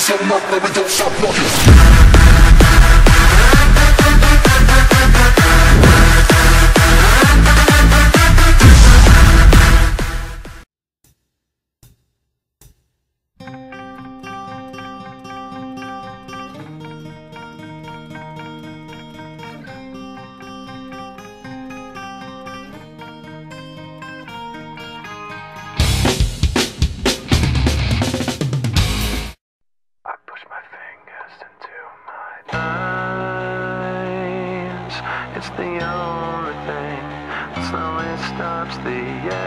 so much that we don't stop walking. It's the only thing that slowly stops the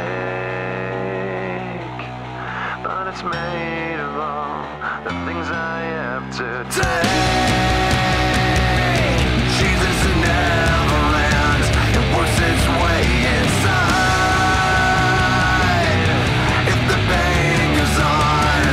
ache. But it's made of all the things I have to take. Jesus in Neverland, it works its way inside. If the pain goes on,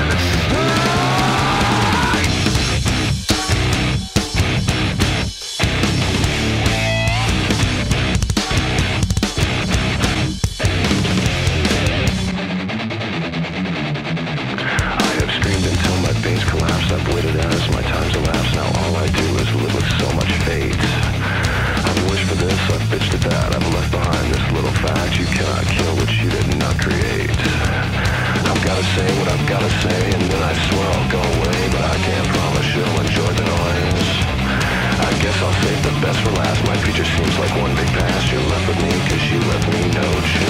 I've waited as my time's elapsed. Now all I do is live with so much fate. I've wished for this, I've bitched at that. I've left behind this little fact: you cannot kill what you did not create. I've gotta say what I've gotta say, and then I swear I'll go away, but I can't promise you'll enjoy the noise. I guess I'll save the best for last. My future seems like one big past. You're left with me 'cause you left me no choice.